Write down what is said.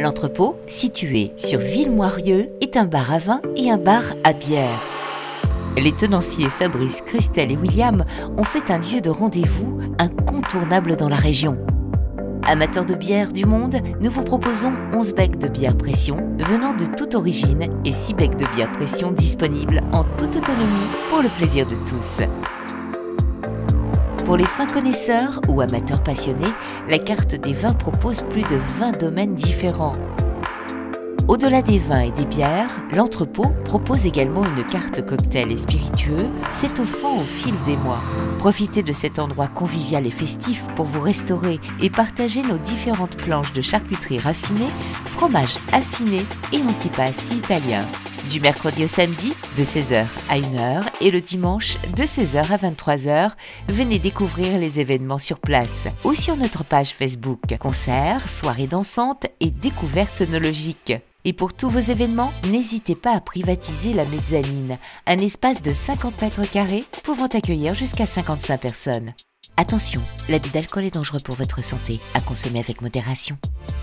L'Entrepôt, situé sur Villemoirieux, est un bar à vin et un bar à bière. Les tenanciers Fabrice, Christelle et William ont fait un lieu de rendez-vous incontournable dans la région. Amateurs de bière du monde, nous vous proposons 11 becs de bière pression venant de toute origine et 6 becs de bière pression disponibles en toute autonomie pour le plaisir de tous. Pour les fins connaisseurs ou amateurs passionnés, la carte des vins propose plus de 20 domaines différents. Au-delà des vins et des bières, l'Entrepôt propose également une carte cocktail et spiritueux s'étoffant au fil des mois. Profitez de cet endroit convivial et festif pour vous restaurer et partager nos différentes planches de charcuterie raffinée, fromage affiné et antipasti italien. Du mercredi au samedi, de 16h à 1h et le dimanche, de 16h à 23h, venez découvrir les événements sur place ou sur notre page Facebook. Concerts, soirées dansantes et découvertes œnologiques. Et pour tous vos événements, n'hésitez pas à privatiser la mezzanine, un espace de 50 mètres carrés pouvant accueillir jusqu'à 55 personnes. Attention, l'abus d'alcool est dangereux pour votre santé, à consommer avec modération.